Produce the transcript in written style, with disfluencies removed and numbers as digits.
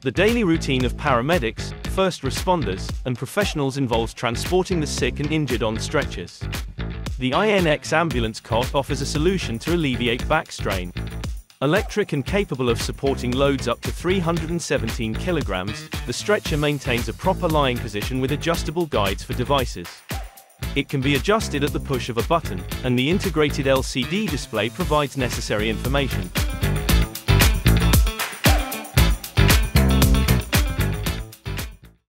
The daily routine of paramedics, first responders, and professionals involves transporting the sick and injured on stretchers. The iNX Ambulance Cot offers a solution to alleviate back strain. Electric and capable of supporting loads up to 317 kilograms, the stretcher maintains a proper lying position with adjustable guides for devices. It can be adjusted at the push of a button, and the integrated LCD display provides necessary information.